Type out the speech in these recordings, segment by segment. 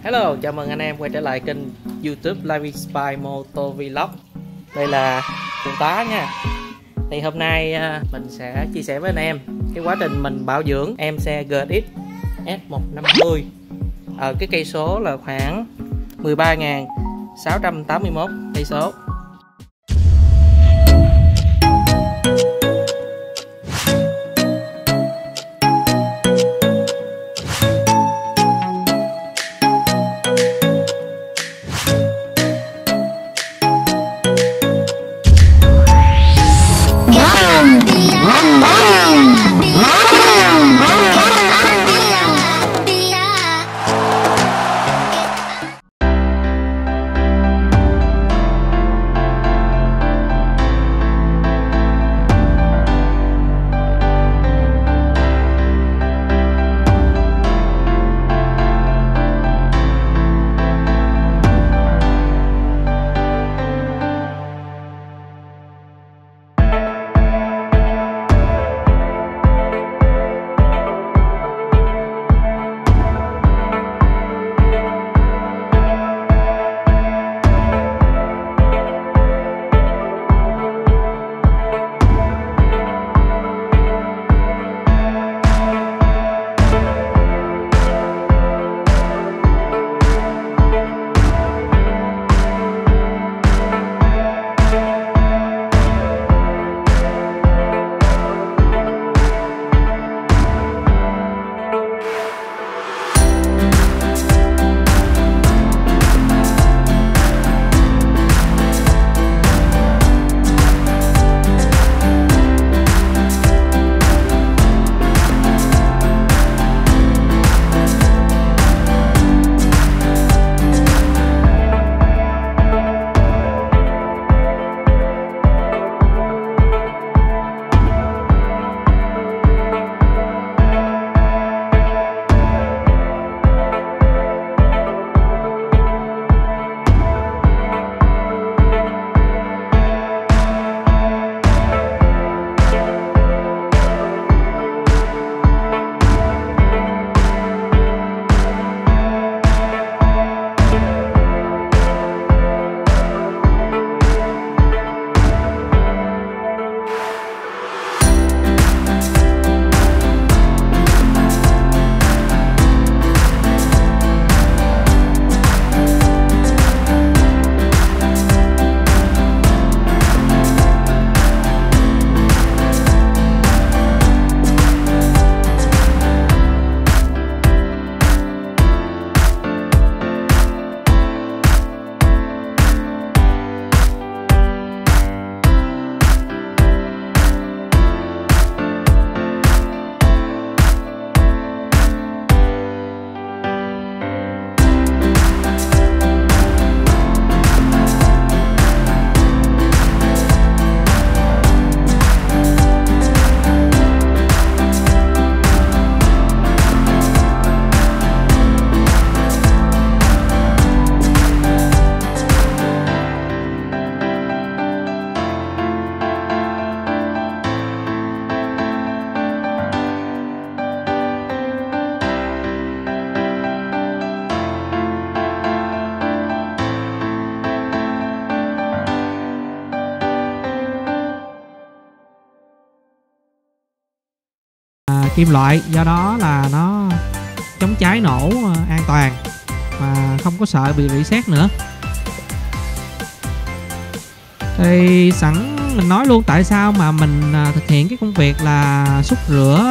Hello, chào mừng anh em quay trở lại kênh YouTube Living Spy Moto Vlog. Đây là Thượng tá nha. Thì hôm nay mình sẽ chia sẻ với anh em cái quá trình mình bảo dưỡng em xe GX S150 ở cái cây số là khoảng 13.681 cây số. Kim loại, do đó là nó chống cháy nổ an toàn mà không có sợ bị rỉ sét nữa. Thì sẵn mình nói luôn tại sao mà mình thực hiện cái công việc là xúc rửa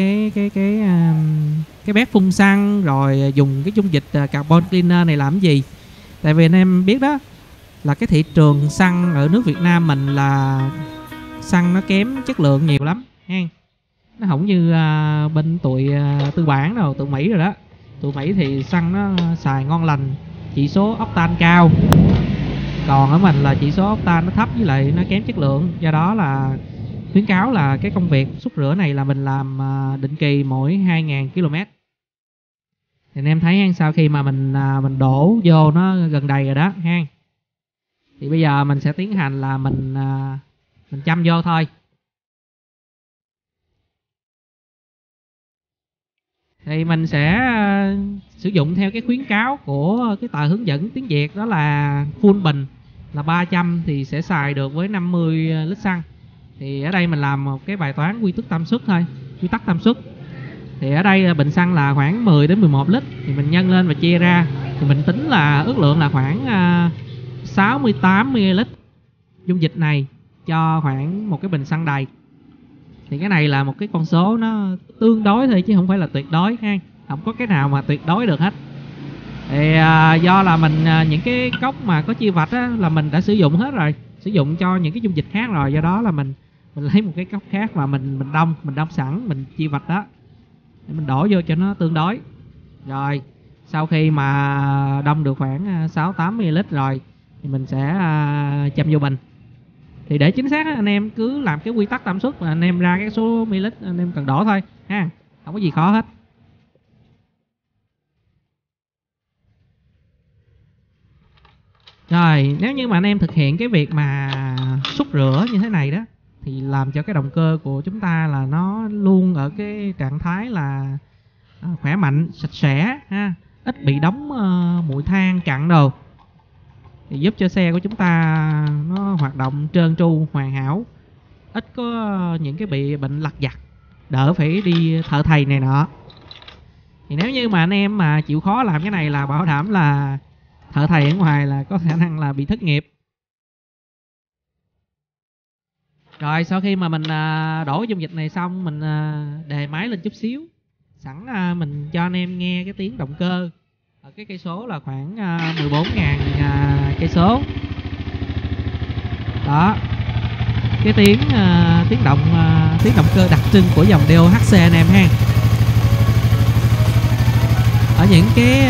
cái bét phun xăng rồi dùng cái dung dịch carbon cleaner này làm gì. Tại vì anh em biết đó là cái thị trường xăng ở nước Việt Nam mình là xăng nó kém chất lượng nhiều lắm ha. Nó không như bên tụi tư bản đâu, tụi Mỹ rồi đó. Tụi Mỹ thì xăng nó xài ngon lành, chỉ số octan cao. Còn ở mình là chỉ số octan nó thấp với lại nó kém chất lượng. Do đó là khuyến cáo là cái công việc xúc rửa này là mình làm định kỳ mỗi 2.000 km. Thì anh em thấy sau khi mà mình đổ vô nó gần đầy rồi đó ha. Thì bây giờ mình sẽ tiến hành là mình châm vô thôi. thì mình sẽ sử dụng theo cái khuyến cáo của cái tờ hướng dẫn tiếng Việt, đó là full bình là 300 thì sẽ xài được với 50 lít xăng. Thì ở đây mình làm một cái bài toán quy tắc tam suất thôi, quy tắc tam suất. Thì ở đây bình xăng là khoảng 10 đến 11 lít, thì mình nhân lên và chia ra, thì mình tính là ước lượng là khoảng 68 ml dung dịch này cho khoảng một cái bình xăng đầy. Thì cái này là một cái con số nó tương đối thôi chứ không phải là tuyệt đối ha, không có cái nào mà tuyệt đối được hết. Thì do là mình những cái cốc mà có chia vạch á, là mình đã sử dụng hết rồi, sử dụng cho những cái dung dịch khác rồi, do đó là mình lấy một cái cốc khác và mình đông sẵn, mình chia vạch đó để mình đổ vô cho nó tương đối. Rồi sau khi mà đông được khoảng 6-8 ml rồi thì mình sẽ châm vô bình. Thì để chính xác anh em cứ làm cái quy tắc tam suất và anh em ra cái số ml anh em cần đổ thôi ha, không có gì khó hết. Rồi nếu như mà anh em thực hiện cái việc mà xúc rửa như thế này đó, thì làm cho cái động cơ của chúng ta là nó luôn ở cái trạng thái là khỏe mạnh, sạch sẽ ha, ít bị đóng bụi than cặn đồ, thì giúp cho xe của chúng ta nó hoạt động trơn tru hoàn hảo, ít có những cái bị bệnh lặt vặt, đỡ phải đi thợ thầy này nọ. Thì nếu như mà anh em mà chịu khó làm cái này là bảo đảm là thợ thầy ở ngoài là có khả năng là bị thất nghiệp. Rồi sau khi mà mình đổ dung dịch này xong, mình đề máy lên chút xíu, sẵn mình cho anh em nghe cái tiếng động cơ ở cái cây số là khoảng 14.000 cây số. Đó, cái tiếng động cơ đặc trưng của dòng DOHC anh em ha. Ở những cái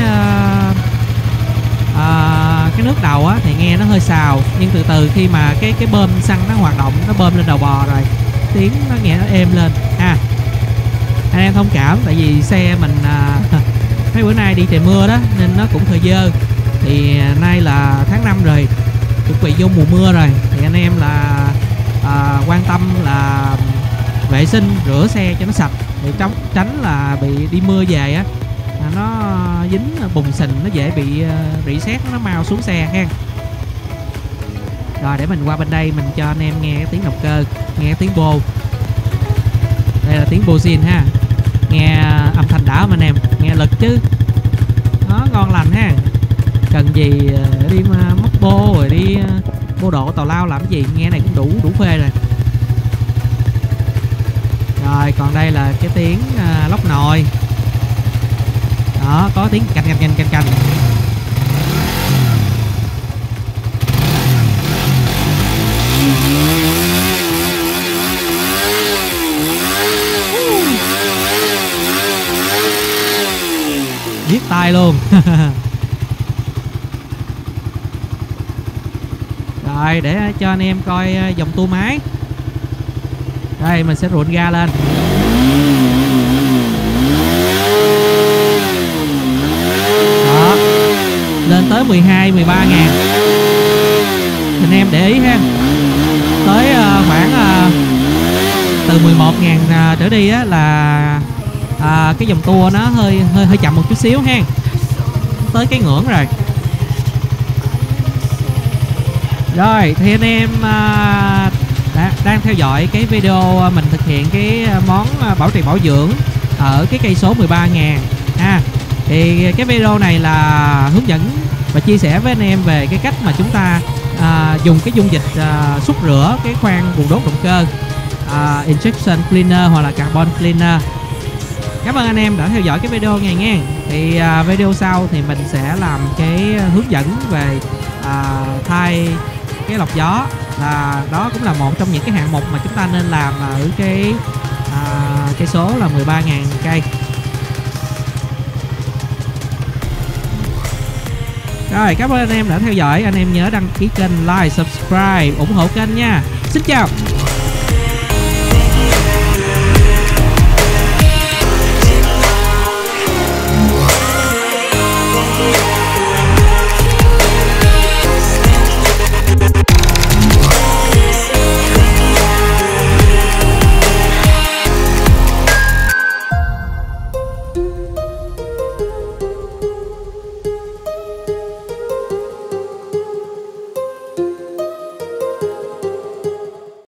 nước đầu á thì nghe nó hơi xào, nhưng từ từ khi mà cái bơm xăng nó hoạt động, nó bơm lên đầu bò rồi, tiếng nó nghe nó êm lên ha. Anh em thông cảm, tại vì xe mình mấy bữa nay đi trời mưa đó nên nó cũng hơi dơ. Thì nay là tháng 5 rồi, chuẩn bị vô mùa mưa rồi, thì anh em là quan tâm là vệ sinh rửa xe cho nó sạch, để tránh là bị đi mưa về á nó dính bùn sình, nó dễ bị rỉ sét, nó mau xuống xe ha. Rồi để mình qua bên đây mình cho anh em nghe cái tiếng động cơ, nghe cái tiếng bô. Đây là tiếng bô zin ha, nghe âm thanh đã không anh em, nghe lực chứ, nó ngon lành ha. Cần gì đi móc bô rồi đi bô độ tào lao làm gì, nghe này cũng đủ phê rồi. Rồi còn đây là cái tiếng lốc nồi. Đó, có tiếng canh. Biết tai luôn. Rồi để cho anh em coi dòng tua máy. Đây mình sẽ ruộn ga lên. Đó, lên tới 12-13 ngàn. Anh em để ý ha, tới khoảng từ 11 ngàn trở đi á là cái dòng tua nó hơi chậm một chút xíu ha, tới cái ngưỡng rồi. Rồi thì anh em đang theo dõi cái video mình thực hiện cái món bảo trì bảo dưỡng ở cái cây số 13.000 ha. Thì cái video này là hướng dẫn và chia sẻ với anh em về cái cách mà chúng ta dùng cái dung dịch xúc rửa cái khoang buồng đốt động cơ, injection cleaner hoặc là carbon cleaner. Cảm ơn anh em đã theo dõi cái video này nha. Thì video sau thì mình sẽ làm cái hướng dẫn về thay cái lọc gió, là đó cũng là một trong những cái hạng mục mà chúng ta nên làm ở cái cây số là 13.000 cây. Rồi cảm ơn anh em đã theo dõi, anh em nhớ đăng ký kênh, like, subscribe, ủng hộ kênh nha. Xin chào.